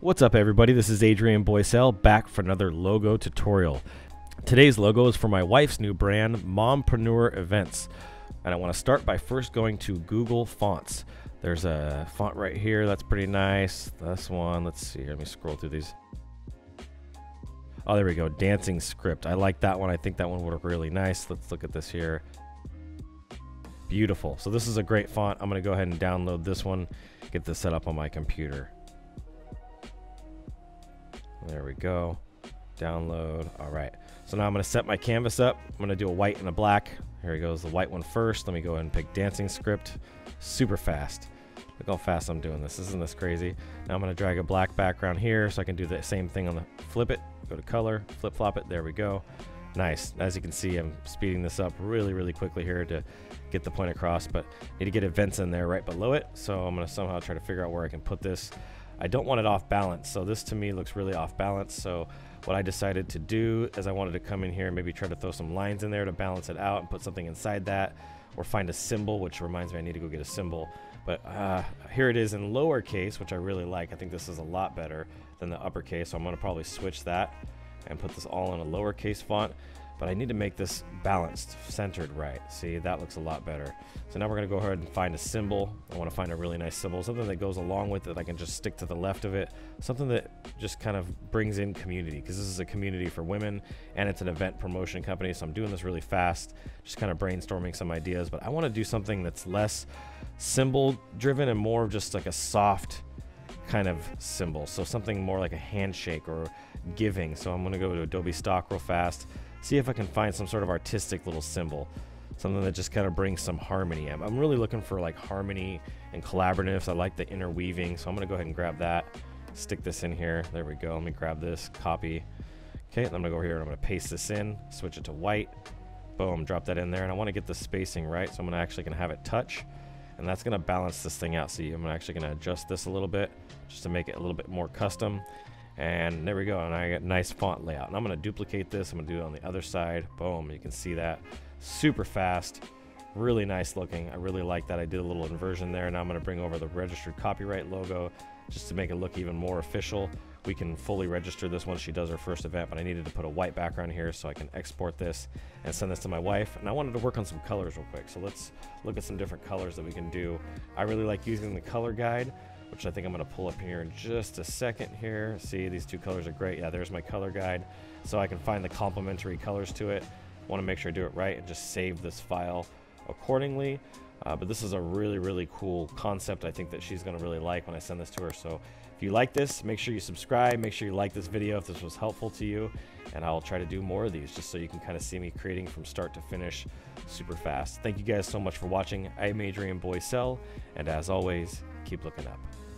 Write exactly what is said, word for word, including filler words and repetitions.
What's up everybody, this is Adrian Boycell back for another logo tutorial. Today's logo is for my wife's new brand, Mompreneur Events. And I want to start by first going to Google Fonts. There's a font right here, that's pretty nice. This one, let's see, let me scroll through these. Oh, there we go, Dancing Script. I like that one, I think that one would look really nice. Let's look at this here. Beautiful, so this is a great font. I'm gonna go ahead and download this one, get this set up on my computer. There we go. Download. All right. So now I'm going to set my canvas up. I'm going to do a white and a black. Here he goes, the white one first. Let me go ahead and pick Dancing Script. Super fast. Look how fast I'm doing this. Isn't this crazy? Now I'm going to drag a black background here so I can do the same thing on the flip it. Go to color, flip flop it. There we go. Nice. As you can see, I'm speeding this up really, really quickly here to get the point across, but I need to get events in there right below it. So I'm going to somehow try to figure out where I can put this. I don't want it off balance, so this to me looks really off balance. So what I decided to do is I wanted to come in here and maybe try to throw some lines in there to balance it out and put something inside that, or find a symbol, which reminds me I need to go get a symbol. But uh, here it is in lowercase, which I really like. I think this is a lot better than the uppercase, so I'm going to probably switch that and put this all in a lowercase font. But I need to make this balanced, centered right. See, that looks a lot better. So now we're going to go ahead and find a symbol. I want to find a really nice symbol, something that goes along with it. I can just stick to the left of it, something that just kind of brings in community, because this is a community for women and it's an event promotion company. So I'm doing this really fast, just kind of brainstorming some ideas. But I want to do something that's less symbol driven and more of just like a soft kind of symbol. So something more like a handshake or giving. So I'm going to go to Adobe Stock real fast. See if I can find some sort of artistic little symbol, something that just kind of brings some harmony. I'm, I'm really looking for like harmony and collaboratives. I like the interweaving, so I'm gonna go ahead and grab that, stick this in here. There we go. Let me grab this, copy. Okay, I'm gonna go over here and I'm gonna paste this in, switch it to white. Boom, drop that in there, and I want to get the spacing right, so I'm gonna actually gonna have it touch, and that's gonna balance this thing out. See, I'm actually gonna adjust this a little bit just to make it a little bit more custom. And there we go, and I got nice font layout. And I'm going to duplicate this. I'm going to do it on the other side. Boom, you can see that. Super fast, really nice looking. I really like that. I did a little inversion there. Now I'm going to bring over the registered copyright logo just to make it look even more official. We can fully register this once she does her first event, but I needed to put a white background here so I can export this and send this to my wife. And I wanted to work on some colors real quick, so let's look at some different colors that we can do. I really like using the color guide, which I think I'm going to pull up here in just a second here. See, these two colors are great. Yeah, there's my color guide. So I can find the complementary colors to it. Want to make sure I do it right and just save this file accordingly. Uh, but this is a really, really cool concept I think that she's going to really like when I send this to her. So if you like this, make sure you subscribe. Make sure you like this video if this was helpful to you. And I'll try to do more of these just so you can kind of see me creating from start to finish super fast. Thank you guys so much for watching. I'm Adrian Boycell, and as always, keep looking up.